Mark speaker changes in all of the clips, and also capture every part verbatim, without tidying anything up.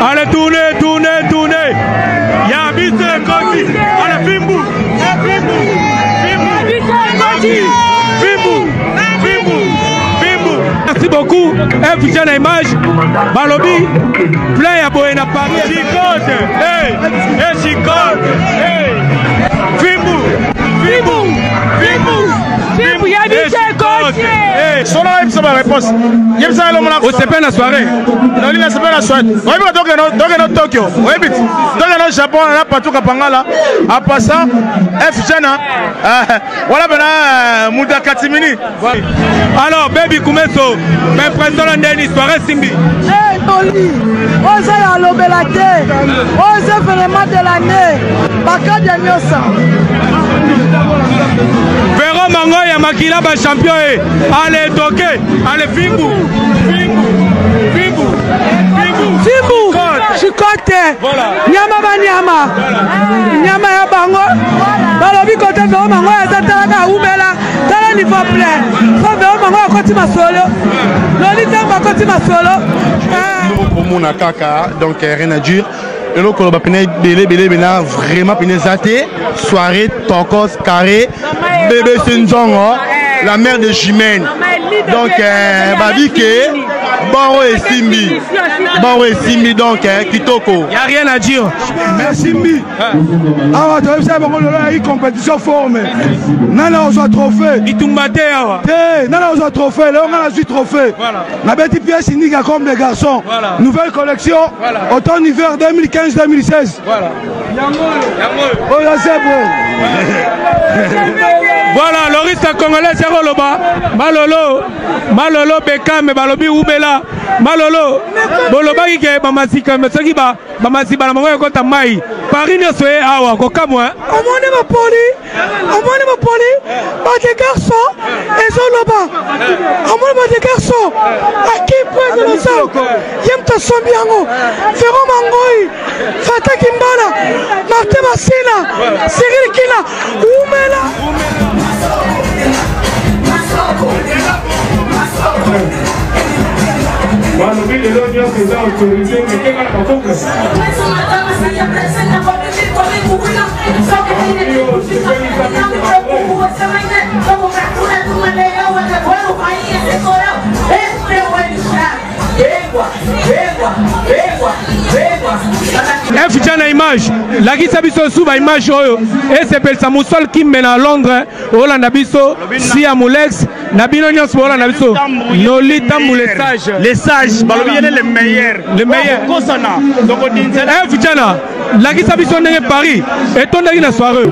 Speaker 1: Allez, tournez, tournez, tournez. Ya biso ekoti. Allez, Fimbu. Fimbu. Fimbu. Fimbu. Fimbu. Fimbu. Merci beaucoup. F J na image. Balobi. Plein ya boye na Paris. Chicote. Hey. Hey, Chicote. Hey. Fimbu. Fimbu. Fimbu. Fimbu. Ya biso ekoti.
Speaker 2: Solo il faut ma réponse. Il faut aller au
Speaker 1: c'est la soirée.
Speaker 2: Non, il c'est pas la soirée. Oui, mais donc non, donc non Tokyo. Oui, mais donc non Japon, là partout Kapangala. À passant F Jana. Voilà bana Muda Katimini.
Speaker 1: Alors baby Kumeso, mais président Ndeni soirée Simbi.
Speaker 3: Eh Toli, on s'est à l'obélité. On s'est vraiment de l'année. Baka de Nyosa.
Speaker 1: Véro Mangoya Makila ba champion. Allez toqué, allez Fimbu. Fimbu. Fimbu. Fimbu.
Speaker 3: Fimbu. Chicote. Nyama ba nyama. Nyama ya bango. Balobi kote Véro Mangoya zatala umela. Tala niveau plein. Faut Véro Mangoya koti masolo. Loli tamba koti masolo.
Speaker 2: Pour mon kaka, donc rien à dire. Et donc on va peiner belé belé bena vraiment peiner zaté soirée tokos carré bébé Sinzongo la mère de Jimène donc euh, babi que Baro et Simbi Baro et Simbi donc Kitoko
Speaker 1: y a rien à dire
Speaker 4: merci Simbi ah tu sais bon là il compétition forme nana on soit trophée
Speaker 1: itumbate awa
Speaker 4: eh nana on soit trophée là on a la trophée voilà la bête pièce indique comme les garçons voilà. Nouvelle collection voilà. Automne hiver deux mille quinze deux mille seize
Speaker 1: voilà
Speaker 4: oh là c'est bon
Speaker 1: voilà l'oriste congolais c'est Roloba Malolo Malolo Bekam Balobi Ubela Malolo Boloba qui est Mamasika mais ce qui va Mamasiba la maman kota mai Paris ne soit awa kokamwa
Speaker 3: amone ma poli amone ma poli ba des garçons et Zoloba amone ba des garçons à qui point de l'ensemble yemta sombiango Véro Mangoy Fata Kimbala Martin Massina Cyril Kina Umela
Speaker 5: Balobi de l'Union c'est ça autorité mais quel est le focus
Speaker 1: F J na image la qui sabiso sous ba image oyo et c'est pel Samusol qui mène à Londres Hollande biso si amulex na bino nyos Hollande biso noli tambu les sages
Speaker 2: les sages balobi les meilleurs
Speaker 1: les meilleurs
Speaker 2: kosana donc on dit
Speaker 1: F J na la qui sabiso ndenge Paris et ton ndenge na soirée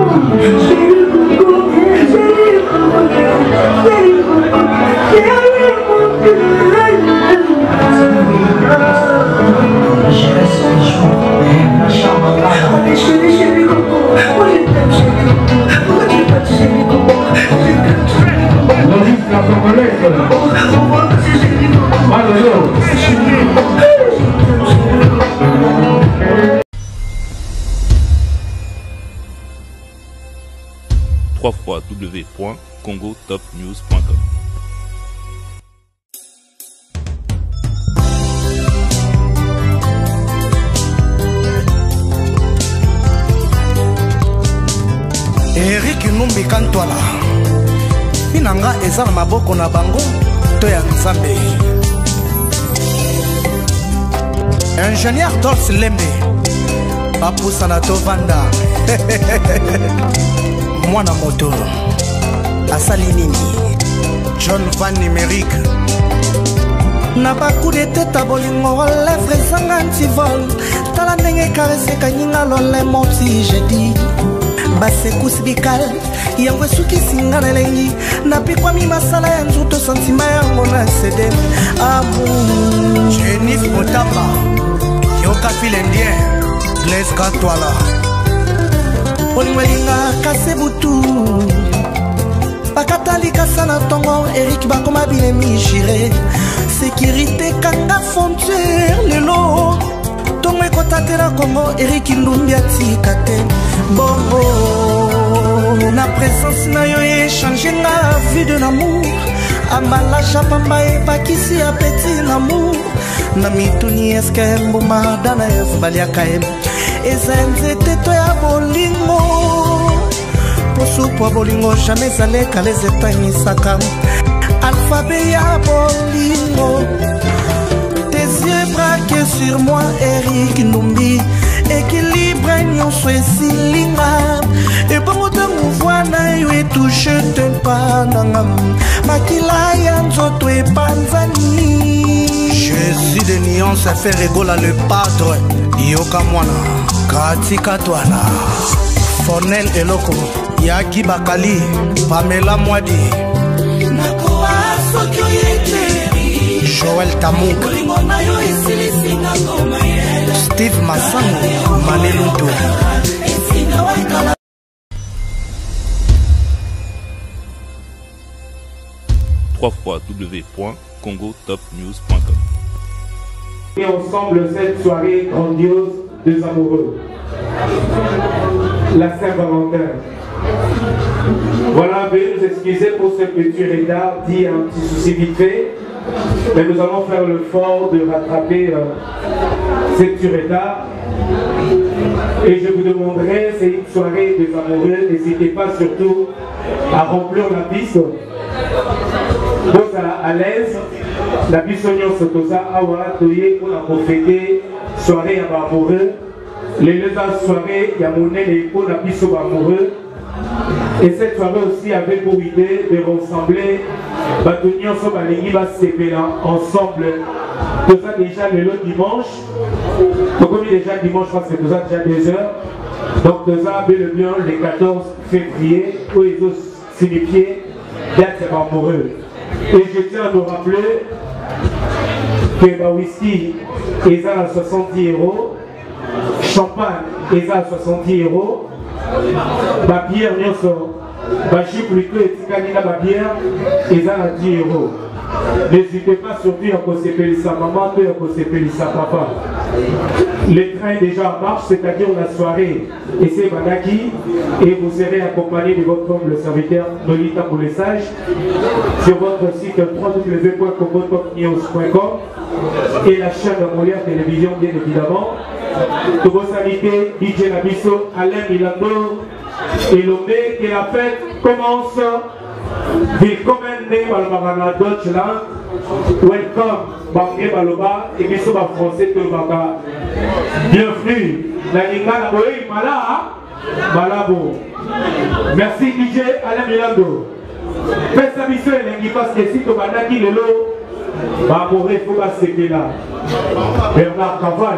Speaker 6: trois fois w point congo top news point com.
Speaker 7: Eric Numbi Kantwala Pinanga eza na maboko na bango to ya Nzambe. Ingénieur Dors Lembe Papusa na tovanda Mwana moto asali nini John Van Numérique na baku de tête à bolingo lèvres ezanga antivol tala ndenge caresse kanyinga lole moti jeudi basekus bikal yango esukisi nga na elengi napikwami masala ya nzuto santima yango na sede amour Jenif Motamba yoka filendien Blaise Kantwala olingo elinga kase butu bakata likasa na tongo Eric bakoma bilemi jire sécurité kanga frontière lelo tongo ekotatela Congo Eric Ndumbi atika te bongo na présence na yo échange nga vie de l'amour ambala chapamba epakisi apeti l'amour na mituni eske mbuma dana ezobaliaka ye eza nzete to ya bolingo posupu ya bolingo jamais ezaleka les etangisaka alphabet ya bolingo tes yeux braqués sur moi Eric Numbi équilibre nyonso esilinga ebongo ntango voi na yo etouche te mpa nanga makila ya nzoto epanzani Jésus de Nyon se fait rigola le padre yoka mwana katika twana Fonel Eloko Yaki Bakali Pamela Mwadi Joël Tamou Steve Massango Maneluto
Speaker 6: w w w point congo top news point com.
Speaker 5: Et ensemble cette soirée grandiose des amoureux, la Saint-Valentin. Voilà, veuillez nous excuser pour ce petit retard, dit un petit souci vite fait, mais nous allons faire l'effort de rattraper euh, ce petit retard. Et je vous demanderai, c'est une soirée des amoureux, n'hésitez pas surtout à remplir la piste. Donc à l'aise, la piste se tosa awa toye pour la profiter soirée à amoureux. Les deux soirées, il y a mon et pour la piste amoureux. Et cette soirée aussi avait pour idée de rassembler Batonion Sobalingi va se séparer ensemble. Tout ça déjà le dimanche. Donc comme déjà dimanche, je crois que c'est tout ça déjà deux heures. Donc tout ça bel et bien le quatorze février où ils ont signifié d'être amoureux. Et je tiens à nous rappeler que le whisky est à soixante-dix euros, champagne est à soixante-dix euros, la bière, la chip plutôt et la bière est à dix euros. N'hésitez pas surtout à conseiller sa maman et à conseiller sa papa. Le train est déjà en marche, c'est-à-dire la soirée, et c'est Banaki, et vous serez accompagné de votre homme, le serviteur Nolita pour les sages, sur votre site w w w point congo top news point com et la chaîne de Molière Télévision, bien évidemment. Tous vos invités, D J Nabiso, Alain Milando, et l'hommé que la fête commence. Willkommen dans Balmagana Deutschland. Welcome, Bangé Baloba, et bien sûr, français de Banga. Bienvenue. La Linga Naboé, Mala, Malabo. Merci D J Alain Milando. Faites sa mission et l'engi passe que si tu vas naquer le lot, bah, pour il faut pas se séquer là. Bernard Caval.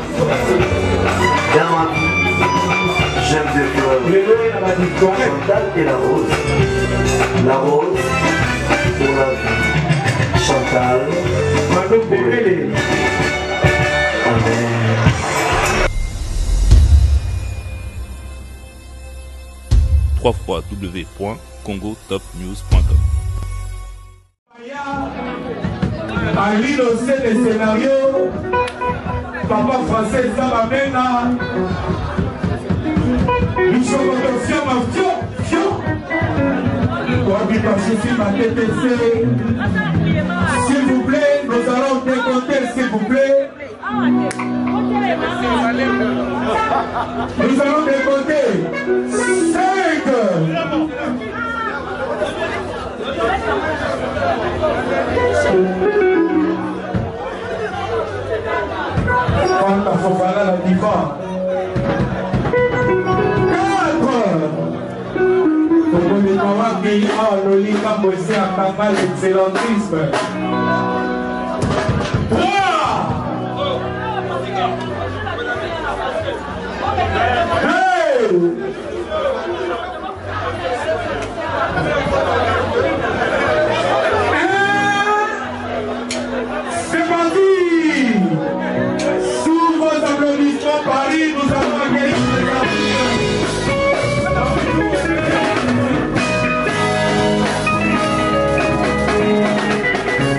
Speaker 8: J'aime des fleurs. Chantal et la rose. La rose pour la vie. Chantal.
Speaker 5: Manu Bébélé.
Speaker 8: Amen.
Speaker 6: w w w point congo top news point com.
Speaker 1: À l'île aussi des scénarios, papa français ça va maintenant. Nous sommes en fion, ma fion, fion. Pour dire que je suis ma T T C. S'il vous plaît, nous allons décompter, s'il vous plaît. Nous allons décompter. cinq. Quanta fofana la diva. Pour les moments qui ont le lit comme aussi un papa l'excellentisme. trois. Hey! C'est parti! Sous vos applaudissements, Paris, nous allons accueillir les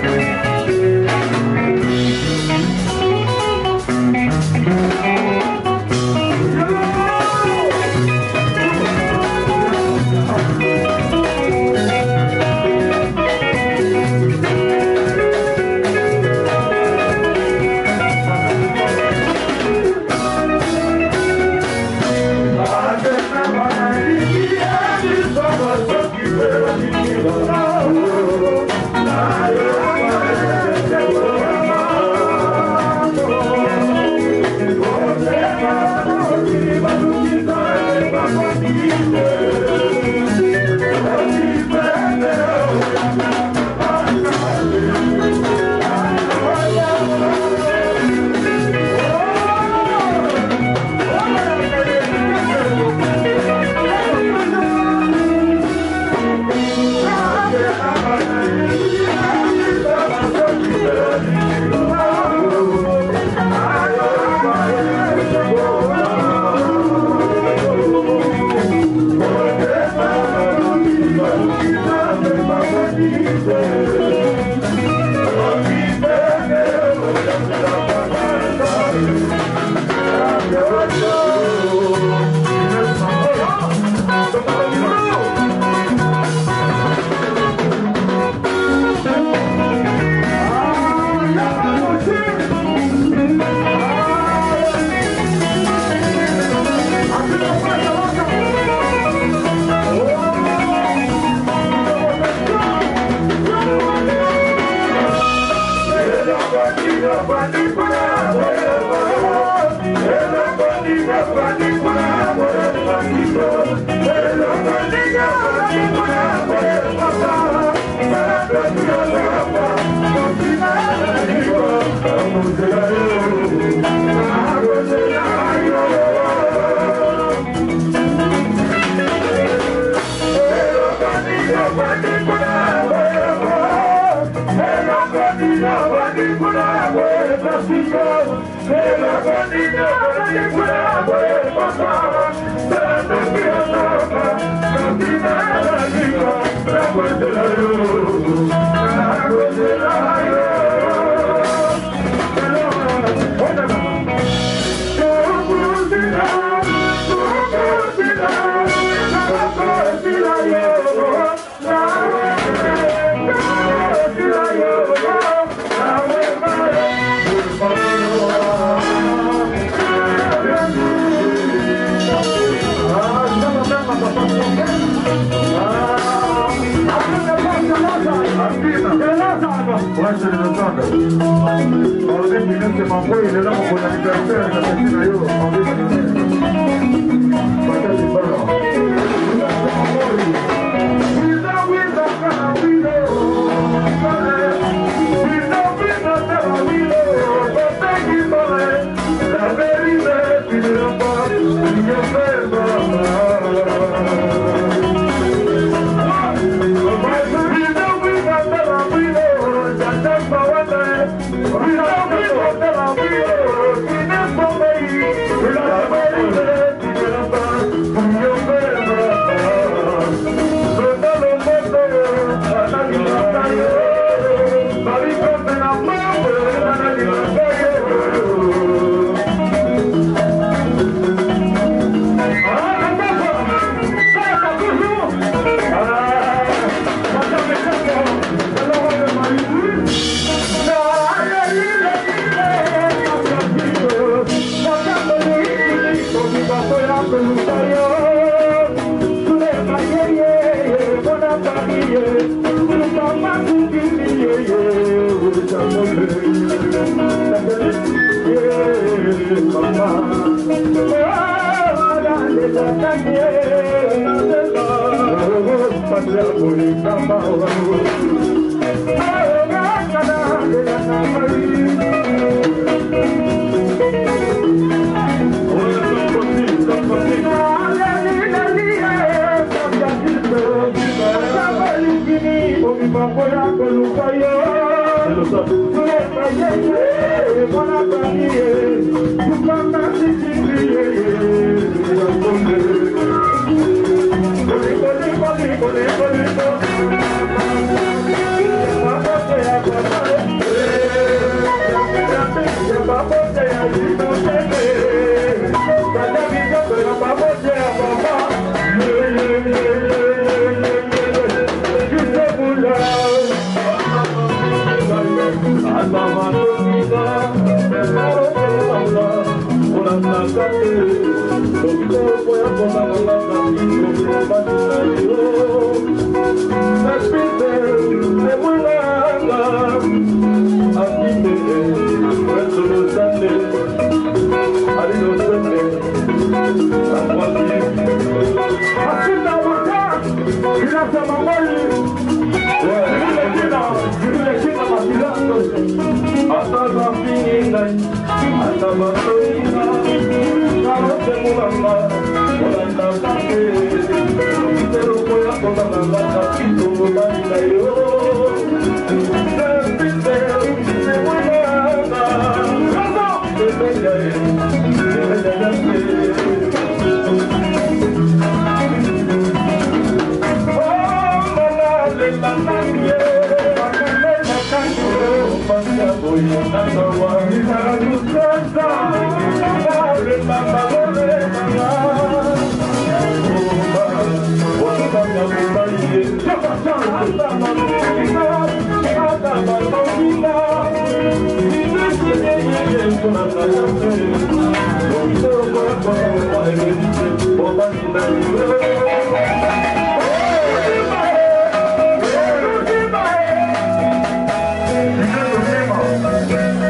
Speaker 9: Thank you.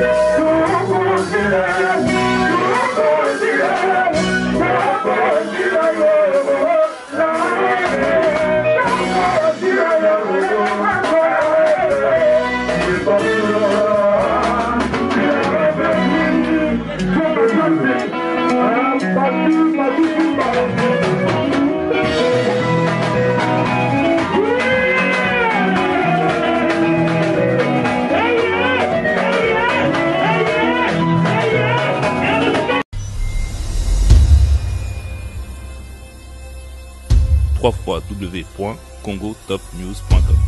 Speaker 6: w w w point congo top news point com.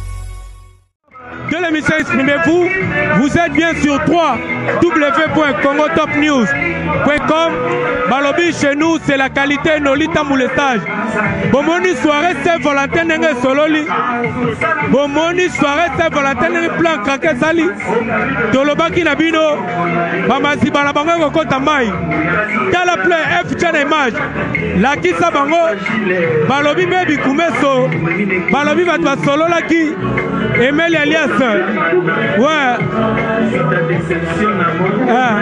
Speaker 1: De l'émission Exprimez-vous, vous êtes bien sur w w w point congo top news point com. Balobi chez nous, c'est la qualité Nolita Moulestage. Bomoni soirée Saint-Valentin nenge sololi. Bomoni soirée Saint-Valentin nenge plan krake sali. Tolobaki nabino. Bamasi balabango kota mai. Tala play F chana image. La kisa bango. Balobi baby kumeso. Balobi batwa solo la ki. Emel Elias. Ouais. Ah.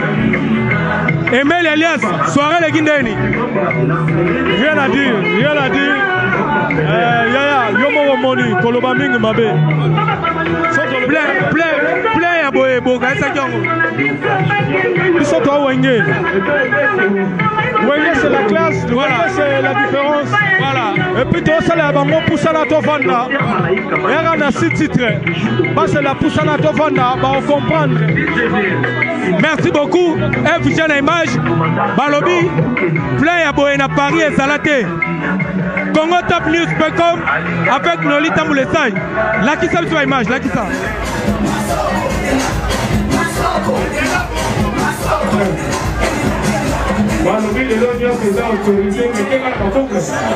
Speaker 1: Emel Elias, soirée les Guindéni. Rien à dire, rien à dire. Euh, Yaya, Yomo Moni, Koloba Ming Mabe. Plein, plein, plein à Boé, Boga, ça ils sont à Wenge. Wenge c'est la classe, voilà, c'est la différence. Voilà. Et puis toi, c'est la bango Poussana Tovanda. Et on a six titres. Bah, c'est la Poussana Tovanda, bah, on comprend. Merci beaucoup. F Jeune Image, Balobi, plein à Boé, à Paris et Salaté. congo top news point com avec Nolita Moulesage. Là qui ça sur image, là qui ça.
Speaker 5: Balobi de l'audience est dans l'autorité, mais quel est le patron?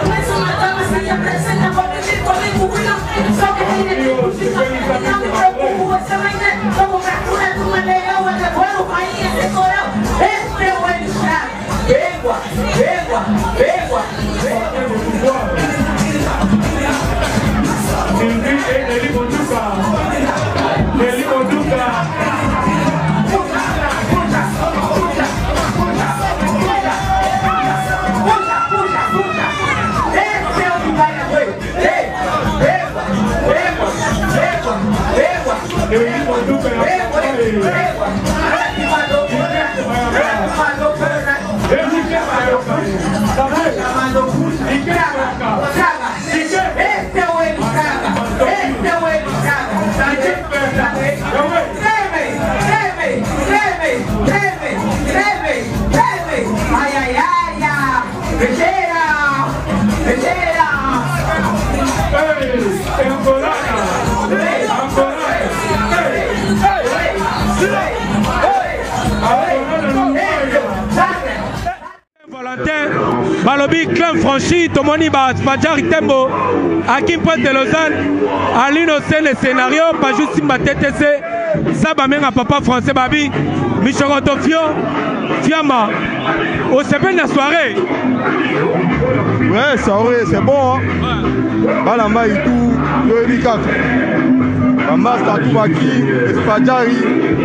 Speaker 1: Balobi, clan franchi, Tomoni Bas, Padjari Tembo, Hakim Pointe de Lausanne, Aline Océ, le scénario, pas juste Simba T T C, Sabamenga Papa Français Babi, Michorotofio, Fiamma, au C P de la soirée.
Speaker 2: Ouais, soirée, c'est bon. Hein? Balama et tout, Yoeli Kaka. Mamas Tatoubaki, Espadjari,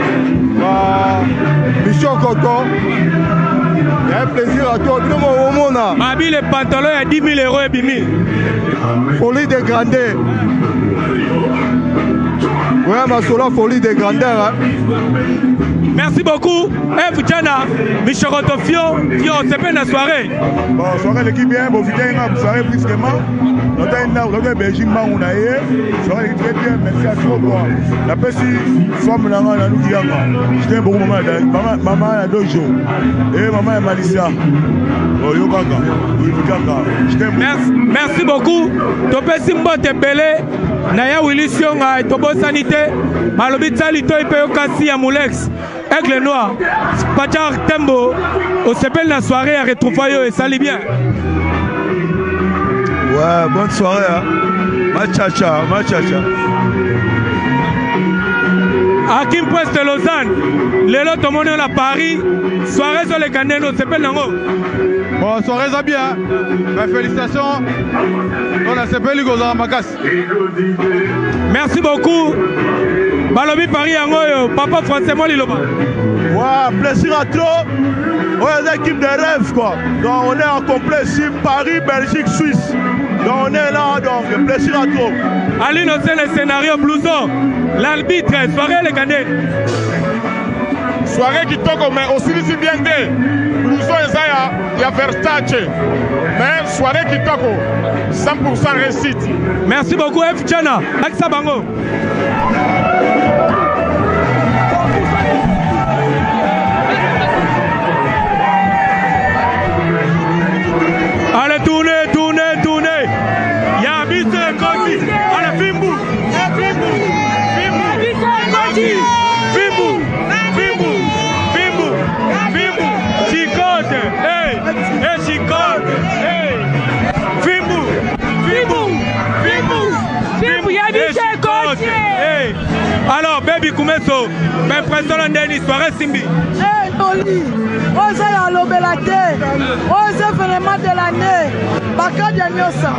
Speaker 2: Michon Coco. Il y a un plaisir à toi, tout le monde.
Speaker 1: Babi, les pantalons à dix mille euros et bimi.
Speaker 2: Folie de grandeur. Ouais, ma sola folie de grandeur. Hein?
Speaker 1: Merci beaucoup. F Jana, Michorotofio, Fio, c'est bien la soirée.
Speaker 4: Bon, soirée l'équipe bien, bon, vous soirée brusquement. Nous avons une Belgique, on a eu. Soirée l'équipe très bien, merci à toi. La personne, femme, la maman, la nous qui a. Je t'aime beaucoup, maman. Maman, il y a deux jours. Et maman, est Malicia. Oh, yo, kaka. Oui, kaka. Je t'aime beaucoup.
Speaker 1: Merci beaucoup. Topé Simba Tebele, Naya Willision, Tobo Sanité, Malobi Salito, Ipeo Kassi, Amoulex. Aigle Noir, Padjar Tembo, on s'appelle la soirée à Retrouvaillot et salut bien.
Speaker 2: Ouais, bonne soirée. Hein. Machacha, machacha.
Speaker 1: Hakim Pointe de Lausanne, les lots tout le monde à Paris, soirée sur les Candiens, on s'appelle Nango.
Speaker 2: Bon, soirée ça bien. Mes félicitations. On a s'appelé Ligoza Makas.
Speaker 1: Merci beaucoup. Balobi Paris Angoyo, Papa Français Moliloba.
Speaker 2: Ouais, plaisir à trop. On est une équipe de rêve quoi. Donc on est en complet sur Paris, Belgique, Suisse. Donc on est là, donc plaisir à trop.
Speaker 1: Aline Océ, le scénario Blouson, l'arbitre, soirée les Canadiens.
Speaker 9: Soirée qui toque, mais aussi ici bien dit. Blouson et Zaya, il y a Verstache. Mais soirée qui toque, cent pour cent réussite.
Speaker 1: Merci beaucoup, F. Tchana. Aksa Bango. Allez, tournez, tournez, tournez. solo ndeni soirée simbi.
Speaker 3: Eh Noli, oza ya lobela te. Oza vraiment de l'année. Bakadi Nyosa.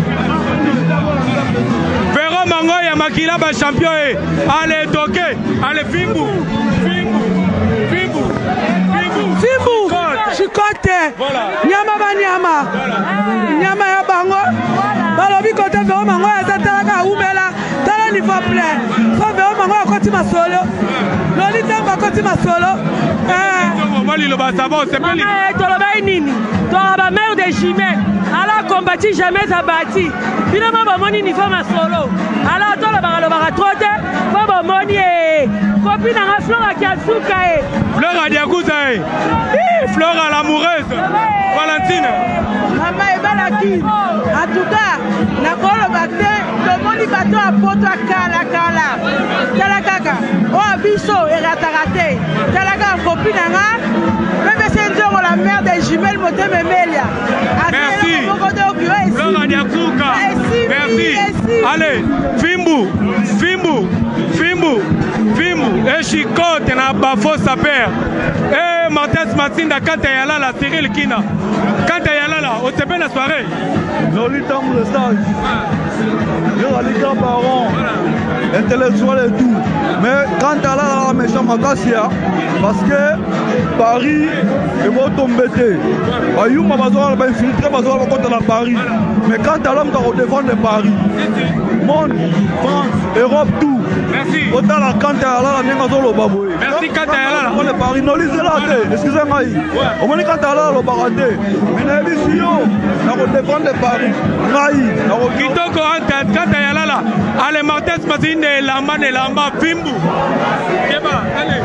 Speaker 1: Véro Mangoya Makila ba champion e. Allez toke, allez Fimbu. Fimbu. Fimbu. Fimbu.
Speaker 3: Fimbu. Chikote. Nyama ba nyama. Nyama ya bango. Balobi kote Véro Mangoya zatalaka umela. Tala ni faut plein. Faut Véro Mangoya koti masolo. Noli tamba koti masolo. Eh.
Speaker 1: Mali lo ba savon, c'est pas lui.
Speaker 10: Eh, toloba nini? Toloba mère de Jimé. Alors combattu jamais abattu. Finalement bomoni ni faut masolo. Alors toloba lo ba trotte. Faut bomoni e. Copine na Flora qui a souka e.
Speaker 1: Flora diakuza e. Eh, Flora l'amoureuse. Valentine.
Speaker 3: Mama ebalaki. En tout cas, na kolo bakte, tomoni bato a poto kala kala. Kala kaka. O abiso e ratarate. Kala kaka copine nga. Même c'est nzongo la mère des jumelles Motema Melia.
Speaker 1: Merci. Flora diakuka. Merci. Allez, Fimbu. Fimbu. Fimbu. Fimbu. Et Chicote na bafo sa père. Eh, Martes Matinda quand il y a là la Cyril Kina. Quand il y a là là, au T P la soirée.
Speaker 11: Noli temps de stage. Il y a les grands parents, intellectuels et tout. Mais quand il y a là la méchant Makassia, parce que Paris est bon tombé. Ayouma Bazoa va infiltrer Bazoa va contre la Paris. Mais quand il y a l'homme qui défendre Paris, monde, France, Europe, tout.
Speaker 1: Merci.
Speaker 11: Autant la quand il y a là la mienne dans le baboué.
Speaker 1: Merci quand il y a là.
Speaker 11: On est Paris, non lisez là, excusez-moi. Au moins quand il y a là le baraté. Mais il y a des signaux, on défendre Paris.
Speaker 1: Kitoko Ankat, quand il y a là là. Allez, Martes Mazine, Lamba, Lamba, Fimbu. Keba, allez.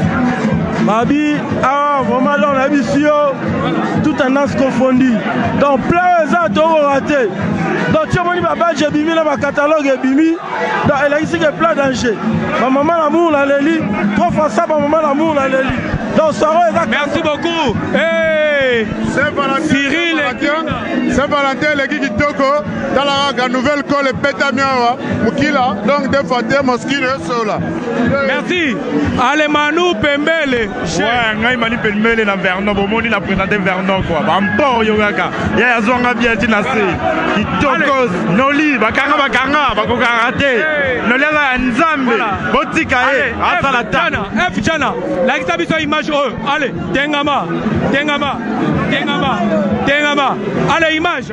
Speaker 11: Mabi, ah, vraiment là on a vu tout un as confondu. Donc plein de gens ont raté. Donc tu as dit que j'ai bimi dans ma catalogue et bimi. Donc elle a ici plein d'enjeux. Ma maman l'amour l'a leli. Trois fois ça, ma maman l'amour l'a leli. Donc ça va.
Speaker 1: Merci beaucoup. Hey, Cyril
Speaker 9: Saint-Valentin, l'équipe qui toko dans la nouvelle colle Petamiawa, Mukila, donc deux fois deux mosquines sola.
Speaker 1: Merci. Allez Manu Pembele.
Speaker 11: Ouais, ngai Manu Pembele na Vernon, bomoni na présenté Vernon quoi. Bampo yogaka. Ya yazonga bien tinase. Qui toko Noli, bakanga bakanga, bakokarate. Noli la nzambe. Botika e, asa la tana.
Speaker 1: F Jana. La exhibition image eux. Allez, Tengama. Tengama. Tengama. Tengama. Allez, image.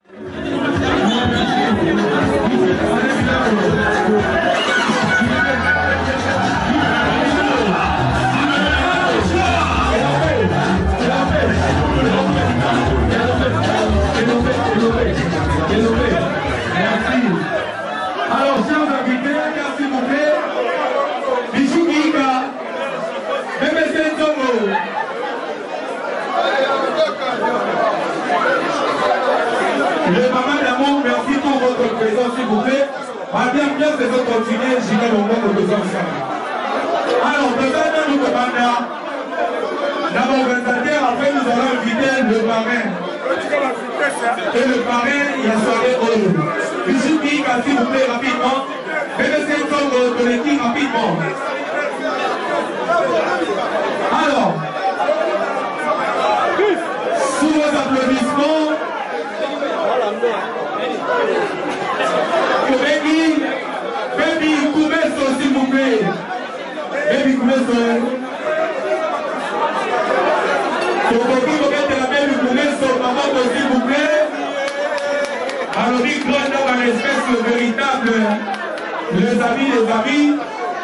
Speaker 5: Alors, chers invités, s'il vous plaît, Bijou Giga, Bébé Sentongo. Le maman d'amour, merci pour votre présence, s'il vous plaît. Bien, bien, c'est de continuer, j'y vais au monde de ensemble. Alors, peut-être nous demandons, l'organisateur, après, nous allons inviter le parrain. Et le parrain, il a soirée au Bijou Giga, s'il vous plaît, rapidement. Bébé Sentongo de l'équipe, rapidement. Alors, sous vos applaudissements, Baby, Baby Koumesso, s'il vous plaît. Baby Koumesso. Pour que vous mettez la Baby Koumesso, maman, s'il vous plaît. Alors, il doit avoir un espèce véritable. Les amis, les amis.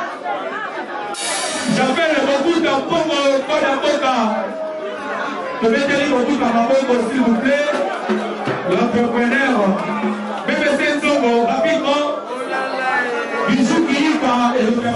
Speaker 5: J'appelle beaucoup d'enfants pour la boca. Je vais dire beaucoup d'enfants, s'il vous plaît. L'entrepreneur. Bébé Sentongo, rapidement. Bijou Giga et le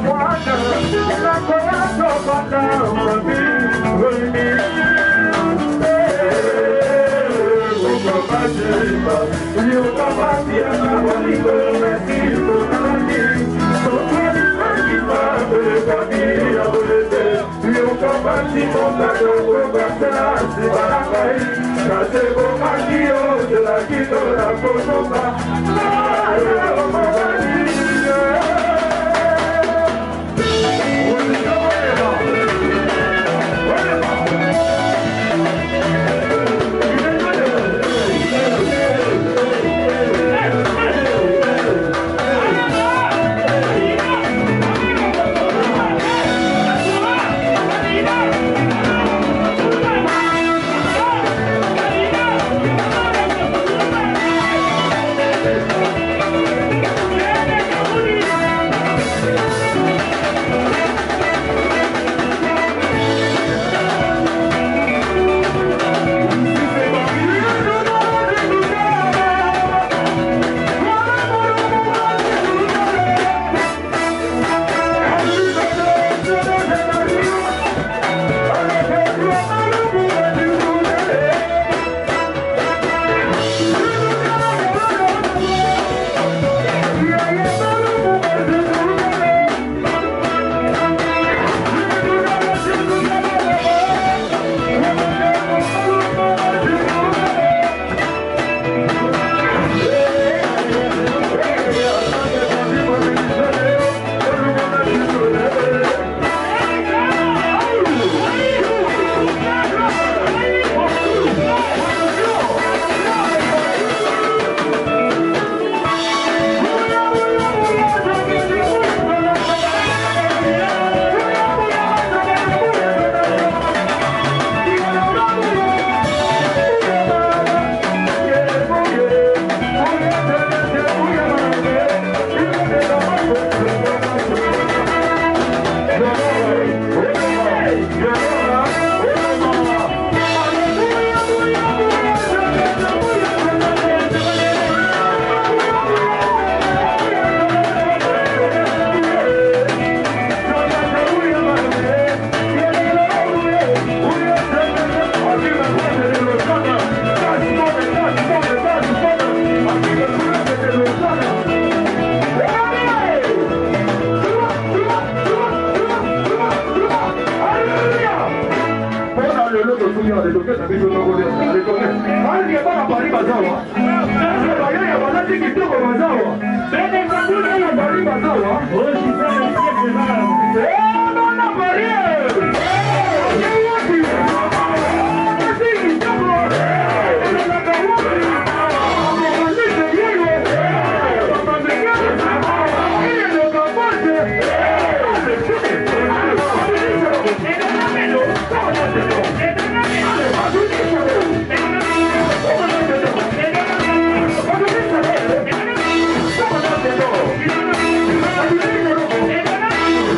Speaker 12: Thank you.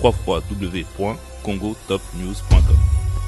Speaker 6: w w w point congo top news point com.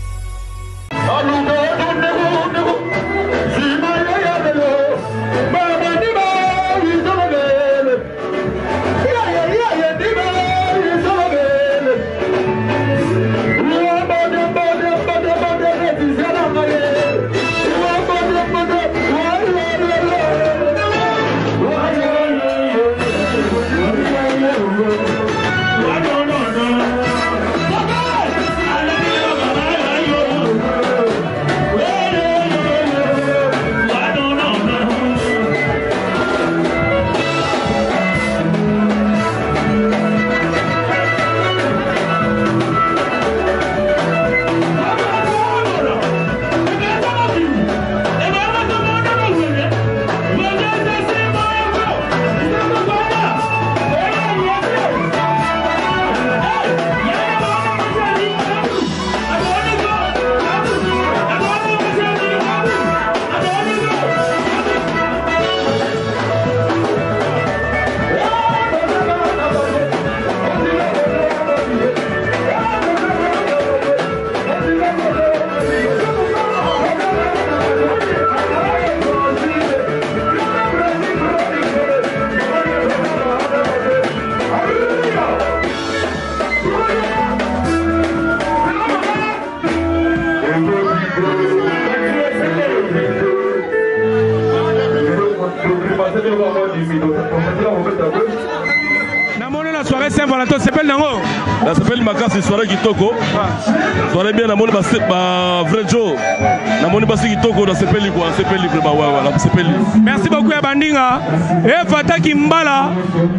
Speaker 1: La soirée Saint-Valentin s'appelle Nango.
Speaker 12: Ça s'appelle Makasi, soirée Kitoko. Soirée bien, Namoni ba vrai Joe. Namoni basi Kitoko, ça s'appelle quoi? Ça s'appelle vraiment voilà, ça s'appelle.
Speaker 1: Merci beaucoup à Bandinga. Et Fata Kimbala,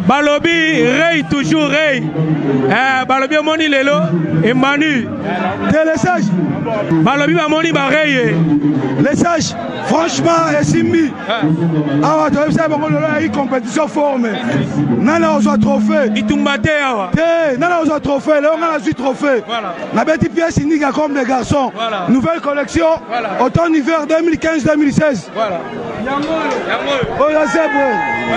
Speaker 1: Balobi Rey toujours Rey. Eh Balobi Moni Lelo et Manu.
Speaker 3: Téléchage.
Speaker 1: Balobi Moni Barey.
Speaker 3: Les sages, franchement, et Simbi. Ah, tu as vu une compétition formée. Nana a trophée.
Speaker 1: Il tombe batté.
Speaker 3: Nana a trophée. Là, on a un trophée. La bête pièce unique comme des garçons. Voilà. Nouvelle collection. Voilà. Automne-hiver deux mille quinze deux mille seize. Voilà. Oh, là, c'est bon.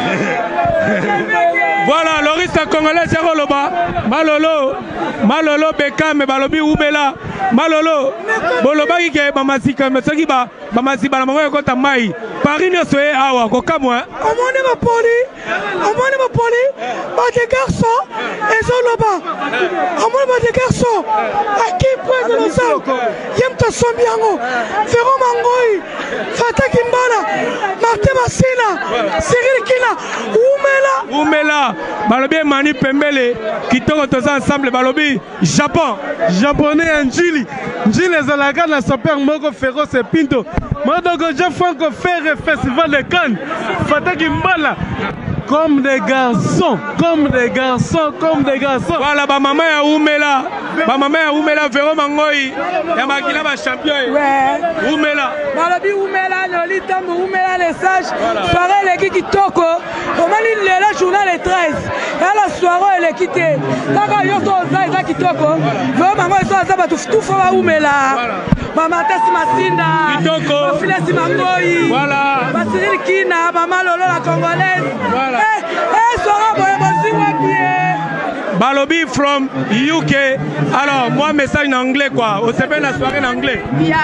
Speaker 1: Voilà, l'oriste congolais, c'est Roloba. Malolo. Malolo, Beka, mais Balobi Oubela. Malolo. Boloba qui est Mamasika, mais ce qui va. Mamasiba, la maman est contre Maï. Paris ne soit awa, koka moi.
Speaker 3: On m'en est ma poli. On m'en est ma poli. Pas des garçons. Et Zoloba. On m'en est des garçons. À qui prend de l'ensemble? Yem ta sombiango. Ferro Mangoy. Fata Kimbala. Martin Massina. Cyril Kina. Oumela.
Speaker 1: Oumela. Balobi Mani Pembele. Qui tournent tous ensemble. Balobi. Japon.
Speaker 13: Japonais Njili. Njili Zalaga na super Mogo Ferro c'est Pinto. Moi donc j'ai Franco faire festival de Cannes. Fata Kimbala. Comme des garçons, comme des garçons, comme des garçons.
Speaker 1: Voilà, ma maman est Oumela. Ma maman est Oumela, Véro Mangoy. Ya Makina ma champion. Ouais. Oumela.
Speaker 10: Balobi Oumela, Noli Tambo, Oumela les sages. Pareil, les qui toko. Comment il est là, journal les treize. Et la soirée, elle est quittée. Quand il y a un qui toko. Véro Mangoy, ils sont ensemble, tout faut à Oumela. Maman Tessi Massinda.
Speaker 1: Kitoko.
Speaker 10: Fila Simangoy.
Speaker 1: Voilà.
Speaker 10: Cyril Kina, Maman Lolo la Congolaise.
Speaker 1: Voilà.
Speaker 14: Balobi from U K. Alors, moi, message en anglais quoi. On s'appelle la soirée en anglais.
Speaker 15: Bien.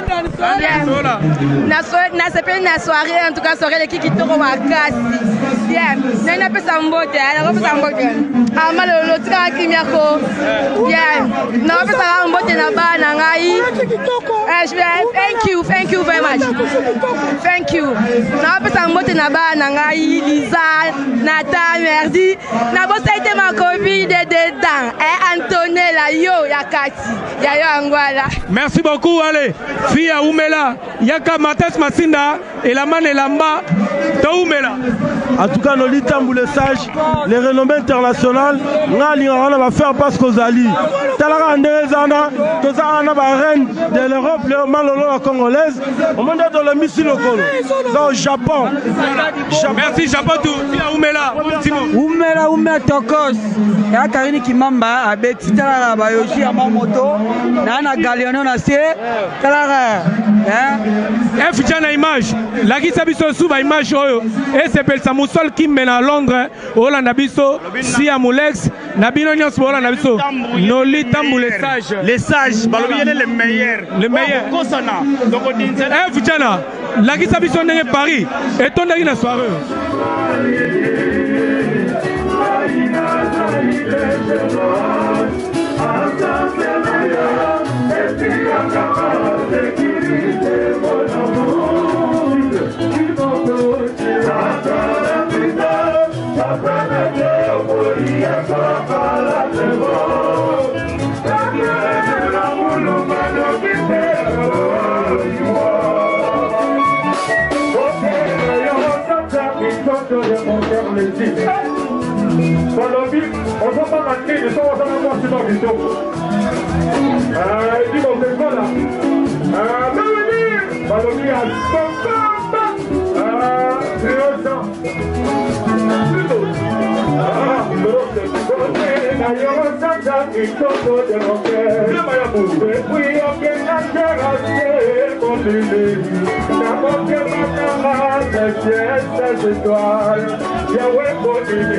Speaker 15: Na s'appelle la soirée, en tout cas, soirée de Kiki Toro Wakasi. Bien. N'a pas sa mbote, n'a pas sa mbote. Ah, mal le train qui m'y a co. Bien. N'a pas sa mbote na ba na ngai. Je vais. Thank you, thank you very much. Thank you. N'a pas sa mbote na ba na ngai. Lisa, Nata, merci. N'a pas ça été ma copine de dedans. Et Antonella, yo, Yakati. Yayo Angwala.
Speaker 14: Merci beaucoup, allez. Fille à Oumela, Yaka Mates Massinda et la man et l'amba de Oumela.
Speaker 13: En tout cas, nos litambou les sages, les renommées internationales, on va faire parce qu'aux alliés. Talara Andezana, Tozana, la reine de l'Europe, le Malolo la congolaise, au monde dans le missile au Japon.
Speaker 14: Merci, Japon, tout. Fille à Oumela.
Speaker 16: Oumela, Oumela Tokos. Et à Karini Kimamba, à Betty Talara, Bayoshi, à Mamoto, Nana Galeano, Nassé, Talara.
Speaker 14: F. Jana image. La qui s'habille sur sous, image. message oyo esepelisa musol kimbe na Londres olanda biso si ya Mulex na bino nyonso bolanda biso Noli Tambule sage
Speaker 1: les sages balobi yene les meilleurs
Speaker 14: les meilleurs
Speaker 1: kosana donc odinzela
Speaker 14: eh vijana lakisa biso ndenge Paris etondaki na soirée
Speaker 17: Balobi, on va pas manquer de son on va voir si dans vision. Euh, dis bon, c'est quoi là? Euh, Balobi, Balobi à Papa. Euh, c'est eux ça. Plutôt. Ah, l'autre, c'est d'ailleurs, ça, ça, il faut de mon cœur. Le maillot, et puis, on vient à faire assez, mon bébé. D'abord que ma camarade, c'est cette étoile. Yahweh, mon bébé.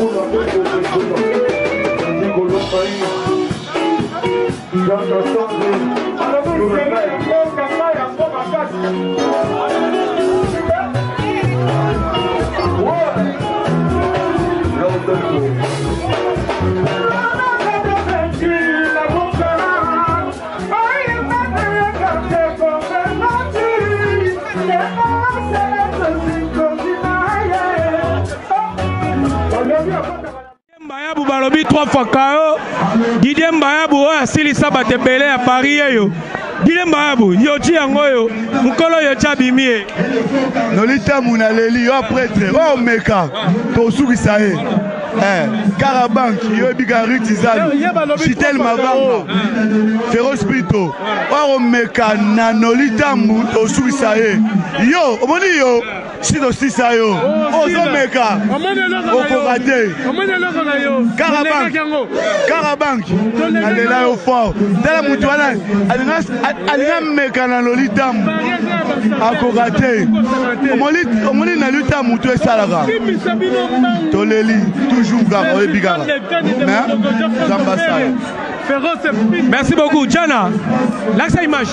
Speaker 14: Mbayabu balobi trois fois K O Didier Mbayabu oyo asilisa bato ebele ya Paris eyo Didier Mbayabu yoji yango yo mukolo yoji abimi
Speaker 4: Nolita Munaleli yo prêtre o meka tosukisa ye eh Karabank yo bika Ritizal Chitel Mavanga Ferro Spirito o meka na Nolita Mu tosukisa ye yo omoni yo Sido sisa yo ozo meka okokate Karabank Karabank alela yo fort tala mutu wana alinga meka na Lolita akokate omoni na Lolita mutu esalaka toleli toujours kaka oyebi kaka
Speaker 14: merci beaucoup Jana l'axe image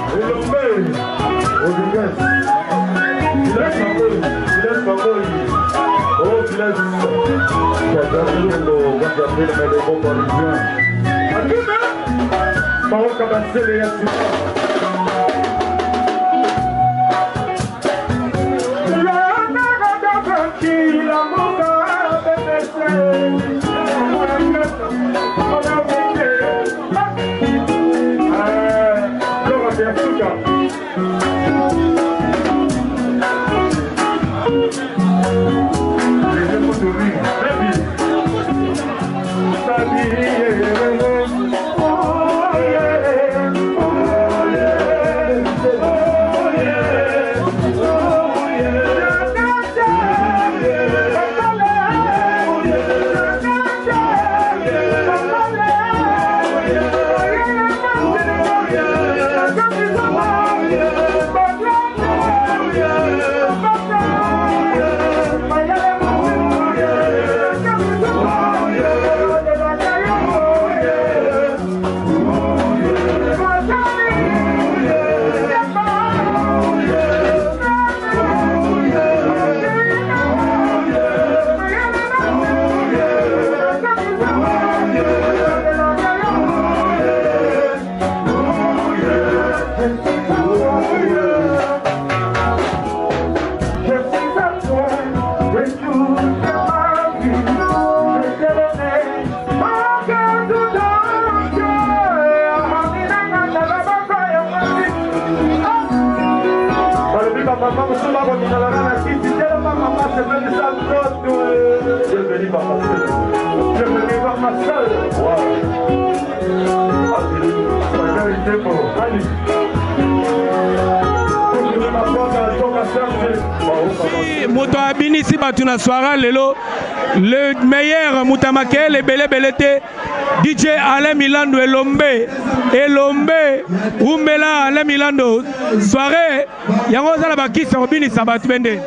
Speaker 14: moto abinisi batu na soirée lelo le meilleur mutamake le bele belete D J Alain Milando Elombe Elombe Umela Alain Milando soirée yango zala bakisa obinisa batu bende.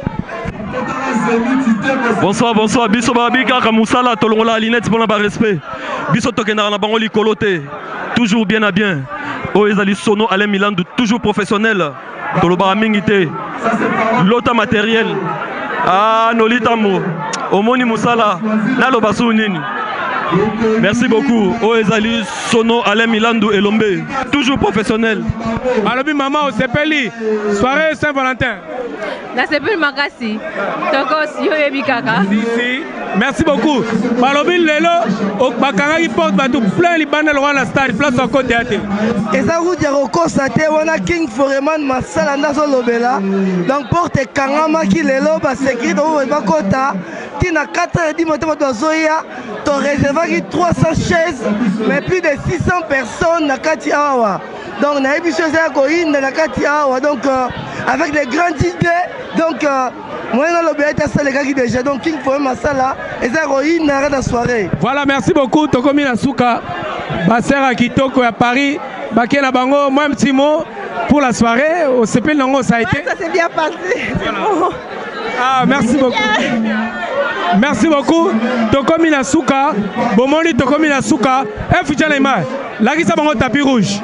Speaker 18: Bonsoir, bonsoir. Biso Babika Kamusala, Tolongola Alinette pour le respect. Biso Tokenara Bangoli Kolote, toujours bien à bien. Oezali Sono Alain Milando, toujours professionnel. Toloba Mingite, l'autre matériel. Ah, Nolitamo, Omoni Moussala, Nalo Basounini. Merci beaucoup. Oezali Sono Alain Milando et Lombe, toujours professionnel.
Speaker 14: Malobi Maman au Sepeli, soirée Saint-Valentin.
Speaker 19: La Sepeli Makasi, Tokos Yoyebi Kaka.
Speaker 14: Merci beaucoup. Malobi Lelo, au Bakanga qui porte tout plein les bandes dans la stade, place au côté théâtre.
Speaker 3: Et ça vous dit Rokosate, on a King Foreman Masala Nazo Lobela, donc porte Kangama qui Lelo, bah c'est qui dans le Bakota, Tina quatre et dix motos de Zoya, ton réservé trois cents chaises, mais plus de six cents personnes na Kati Awa. Donc on a eu chose à Koïn dans la Kati Awa, donc euh, avec des grandes idées, donc euh, moi dans le B T S les gars qui déjà donc King Foreman Masala, et ça Koïn dans la soirée.
Speaker 14: Voilà, merci beaucoup. Tokomi Nasuka, Basera Kitoko à Paris, Bakena Bango, moi un petit mot pour la soirée. Au C P Nango ça a été.
Speaker 19: Ça s'est bien passé.
Speaker 14: Voilà. Ah, merci beaucoup. Merci beaucoup. Tokomi na suka, bomoni tokomi na suka. Eh Fujana ima, lakisa bango tapis rouge.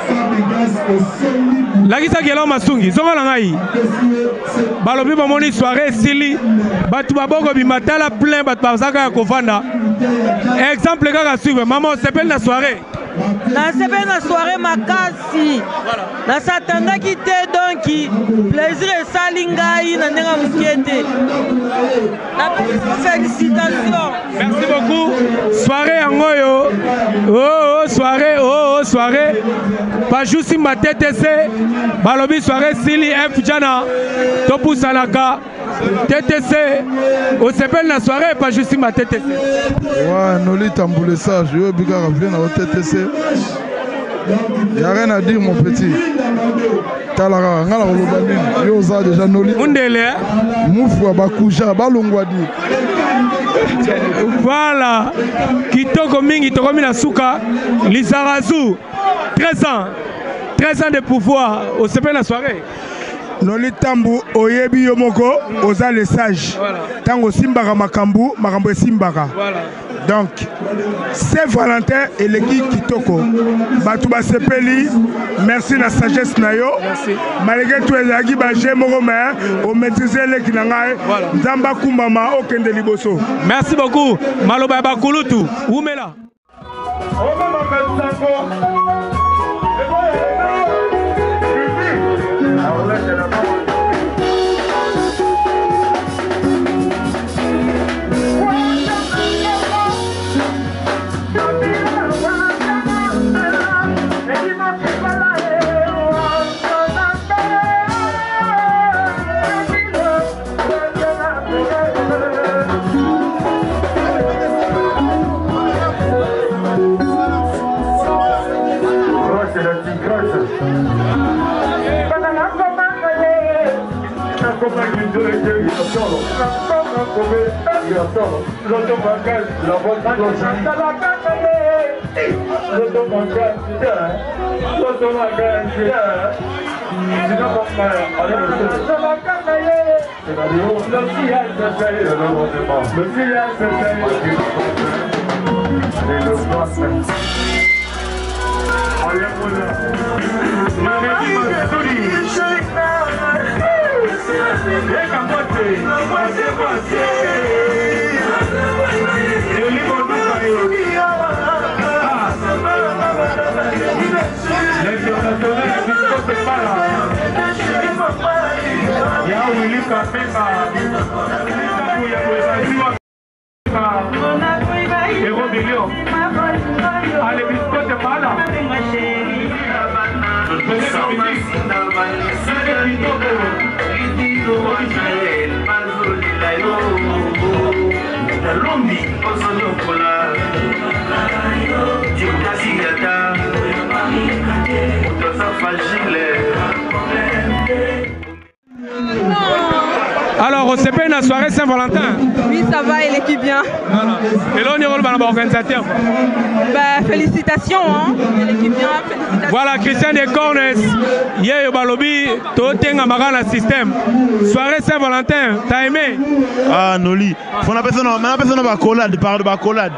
Speaker 14: Lakisa gelo masungi, zonga langai. Balobi bomoni soirée sili, batu baboko bimatala plein batu bazaka ya kovanda. Exemple kaka suivre, maman s'appelle la soirée.
Speaker 16: Na sebe na soirée makasi na satandaki te donc plaisir esali ngai na ndenga mokete na félicitations.
Speaker 14: Merci beaucoup. Soirée yangoyo. Oh, oh soirée, oh, oh soirée. Pajusi ma T T C. Balobi soirée sili F Jana. Topu Salaka. T T C. On s'appelle la soirée Pajusi ma T T C.
Speaker 11: Ouais, Noli tamboule ça. Je veux bien revenir au T T C. Il n'y a rien à dire mon petit. Talara, ngala olobani, yo za déjà Noli.
Speaker 14: Undele.
Speaker 11: Mufu abakuja, balongwadi.
Speaker 14: Voilà. Kitoko mingi tokomi na suka. Lizarazu. treize ans. treize ans de pouvoir. On s'appelle la soirée.
Speaker 4: Noli tambu oyebi yomoko oza le sage. Tango simbaka makambu, makambu simbaka.
Speaker 14: Voilà.
Speaker 4: Donc, Saint-Valentin et l'équipe Kitoko. Batouba Sepeli, merci la sagesse nayo.
Speaker 14: Merci.
Speaker 4: Malgré tout les agis bagé moromé, on maîtrisait les kinangai. Zamba kumbama au kende liboso.
Speaker 14: Merci beaucoup. Maloba bakulutu. Oumela. Alors, on s'est fait une soirée Saint-Valentin.
Speaker 15: Oui, ça va, et l'équipe bien.
Speaker 14: Voilà. Et là, on est le organisateur.
Speaker 15: Bah, félicitations, hein. Et l'équipe bien, félicitations.
Speaker 14: Voilà, Christian Descornes. Hier, Balobi, Totenga Magana Système. Soirée Saint-Valentin, t'as aimé?
Speaker 2: Ah, Noli. On appelle ça une bacolade, par de bacolade.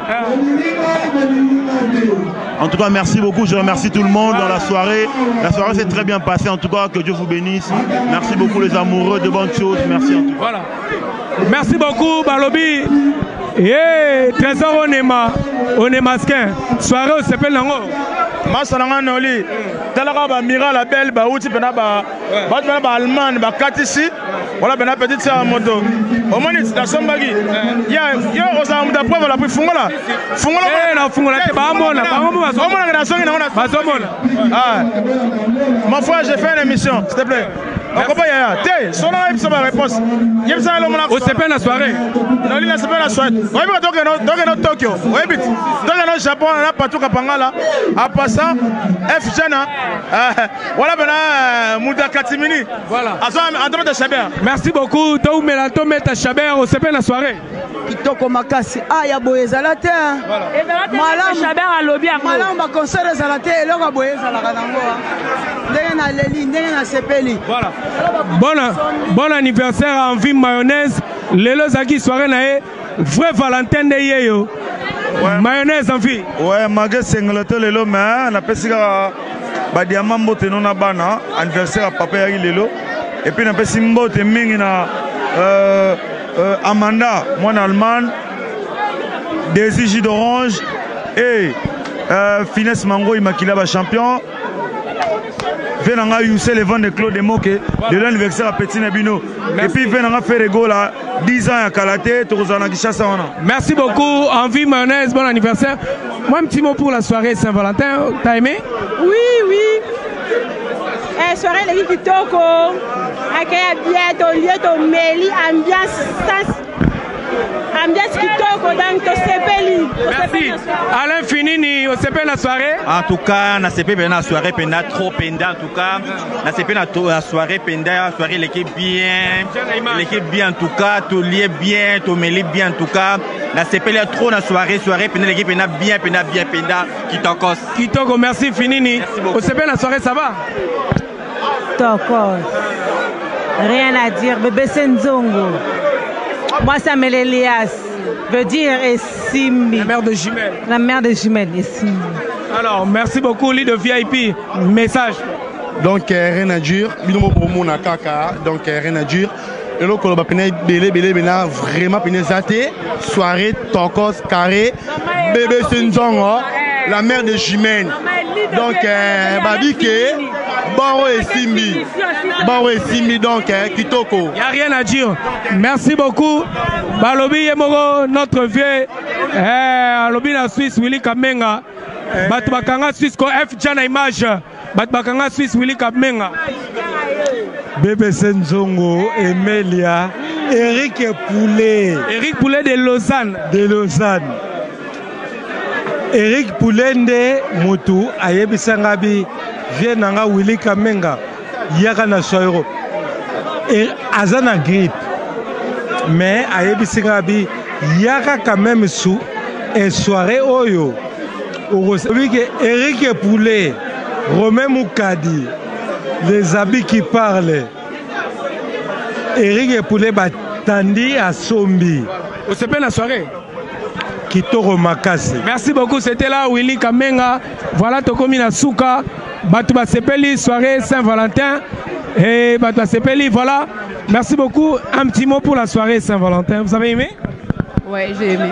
Speaker 2: En tout cas, merci beaucoup. Je remercie tout le monde dans la soirée. La soirée s'est très bien passée. En tout cas, que Dieu vous bénisse. Merci beaucoup les amoureux de bonnes choses. Merci en tout cas.
Speaker 14: Voilà. Merci beaucoup, Balobi. Yeah, Trésor Onema, Onemasquin. Soirée au s'appelle Nango.
Speaker 2: Masalanga Noli. Talaka ba Mira la belle, ba outi pena ba ba pena ba Allemagne, ba Katisi. Voilà bena petite sœur moto. Au moins la sombagi. Ya ya osa muda preuve la fungola. Fungola
Speaker 14: eh na fungola te ba mona, ba mona ba
Speaker 2: mona na songi na ona.
Speaker 14: Ba mona.
Speaker 2: Ah. Ma foi, j'ai fait une émission, s'il te plaît. On comprend ya. Té, sona na ma réponse. Yem sa lo mona.
Speaker 14: Au s'appelle la soirée.
Speaker 2: Non, il s'appelle la soirée. Ouais, mais donc no donc no Tokyo. Ouais, bit. Donc no Japon na partout kapangala. À passant F Jana. Voilà bena Muda Katimini.
Speaker 14: Voilà.
Speaker 2: Azo en train de Chaber.
Speaker 14: Merci beaucoup. To mela to meta Chaber au s'appelle la soirée.
Speaker 16: Kitoko makasi aya boyezala te.
Speaker 14: Voilà.
Speaker 16: Malam
Speaker 10: Chaber a lobby yango.
Speaker 16: Malam ba concert ezala te eloko boyezala kanango. Ndenge na leli, ndenge na sepeli.
Speaker 14: Voilà. Bon, bon anniversaire à Envie Mayonnaise. Lelo Zaki soirée nae. vrai Valentin de Yeyo. Mayonnaise en vie.
Speaker 4: Ouais, malgré Sengloto lelo, mais on a pas si ba diamant mbote non na bana anniversaire à papa yaki lelo. Et puis on a pas si mbote mingi na euh, euh, Amanda, moi en Allemagne, Désir jus d'orange et euh, Finesse Mango Imakila ba champion. Venanga Youssel et Van de Claude Moke de l'anniversaire à Petit Nabino. Et puis Venanga Ferrego là, dix ans à Kalaté, Torozana Kishasa.
Speaker 14: Merci beaucoup, Envie Mayonnaise, bon anniversaire. Moi un petit mot pour la soirée Saint-Valentin, t'as aimé?
Speaker 10: Oui, oui. Eh, soirée les Kitoko, accueil bien, ton lieu, ton méli, ambiance, ambiance Kitoko, dans ton sepeli.
Speaker 14: Merci. Alain Finini, au C P la soirée?
Speaker 20: En tout cas, na C P la soirée penda trop penda en tout cas. Na C P la soirée penda, soirée l'équipe bien, l'équipe bien en tout cas, tout lié bien, tout mêlé bien en tout cas. Na C P la trop na soirée, soirée penda l'équipe penda bien, penda bien penda Kitoko.
Speaker 14: Kitoko, merci Finini. Au C P la soirée ça va?
Speaker 10: Tokos. Rien à dire, bébé Senzongo. Moi, ça m'est Elias. Veut dire Essimbi.
Speaker 14: La mère de Jumelle.
Speaker 10: La mère de Jumelle, Essimbi.
Speaker 14: Alors, merci beaucoup, Lee de V I P. Message.
Speaker 2: Donc, euh, rien à dire. Binomo pour mon kaka. Donc, euh, rien à dire. Et là, on va belé, belé, belé, vraiment péné zaté. Soirée, tokos, carré. Bébé Senzongo. La mère de Jumelle. Donc, euh, Babike. Baro et Simbi. Baro et Simbi, donc, hein, Kitoko.
Speaker 14: Il n'y a rien à dire. Merci beaucoup. Balobi Yemoro, notre vieux. Eh, Lobi la Suisse, Willy Kamenga. Batbakanga Suisse, ko F Jana Image. Batbakanga Suisse, Willy Kamenga.
Speaker 13: Bébé Senzongo, Emelia, Eric Poulet.
Speaker 14: Eric Poulet de Lausanne.
Speaker 13: De Lausanne. Eric Poulet de Moutou, Ayebi Sangabi. Viens nanga Willy Kamenga yaka na soiro et azana grippe mais ayebi singabi yaka quand même sous et soirée oyo oui que Eric Poulet Romain Moukadi les habits qui parlent Eric Poulet batandi à Sombi
Speaker 14: au C P la soirée
Speaker 13: Kitoko Makasi.
Speaker 14: Merci beaucoup, c'était là Willy Kamenga. Voilà Tokomi na Souka. Batouba Sepeli, soirée Saint-Valentin. Et Batouba Sepeli, voilà. Merci beaucoup. Un petit mot pour la soirée Saint-Valentin. Vous avez aimé?
Speaker 15: Oui, j'ai aimé.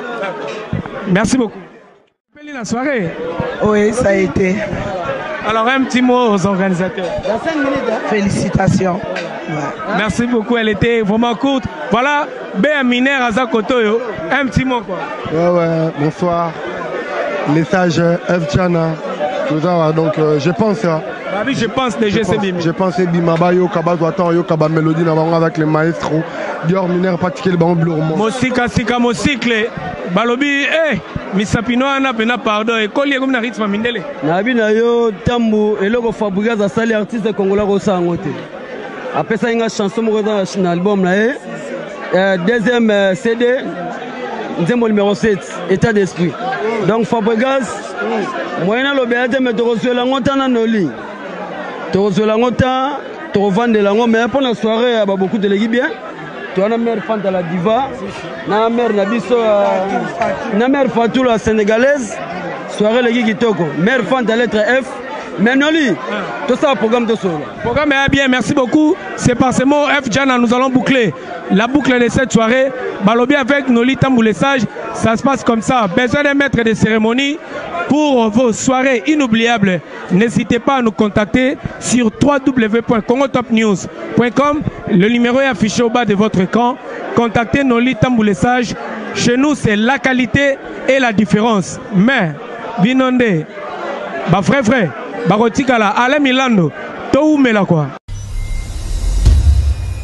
Speaker 14: Merci beaucoup. Sepeli, la soirée?
Speaker 3: Oui, ça a été.
Speaker 14: Alors, un petit mot aux organisateurs.
Speaker 3: Dans cinq minutes, hein? Félicitations.
Speaker 14: Ouais. Merci beaucoup, elle était vraiment courte. Voilà, Béa Miner Azakotoyo. Un petit mot, quoi.
Speaker 21: Ouais, ouais, bonsoir. Message F Jana. Donc, euh, je pense. Hein,
Speaker 14: bah oui, je pense déjà, c'est Bimi.
Speaker 21: Je pense que Bimaba, yo Kaba, Doatan, yo Kaba Mélodie, avec les maestros. Dior Miner, pratiquer le banc bleu.
Speaker 14: Mosika, Sika, Mosikle. Balobi, eh, Misapino, Anna, Pena, pardon, et collier comme Narit Famindele.
Speaker 16: Nabi Nayo, Tambo, et logo Fabregas, a sali artiste congolais au Sangote. Après ça, il y a une chanson dans l'album là. Deuxième C D, numéro sept, état d'esprit. Donc Fabregas, moyen le béate, mais tu reçois la montagne en oli. Tu reçois la montagne, tu revends de la montagne, mais pour la soirée, il y a beaucoup de l'équipe bien. Tu as une mère Fanta la diva, une mère Nabiso, une mère Fatou la sénégalaise, soirée l'équipe qui toque. Mère Fanta lettre F. Mais Noli, tout ça, programme de solo.
Speaker 14: Le programme est bien, merci beaucoup. C'est par ce mot F Jana, nous allons boucler la boucle de cette soirée. Balobi avec Noli Tamboulé Sage, ça se passe comme ça. Besoin d'un maître de cérémonie pour vos soirées inoubliables. N'hésitez pas à nous contacter sur w w w point congo top news point com. Le numéro est affiché au bas de votre écran. Contactez Noli Tamboulé Sage. Chez nous, c'est la qualité et la différence. Mais, Binonde, bah frère, frère. Barotikala, Alain Milando, tout mais là quoi.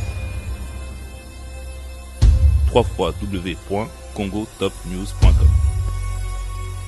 Speaker 6: w w w point congo top news point com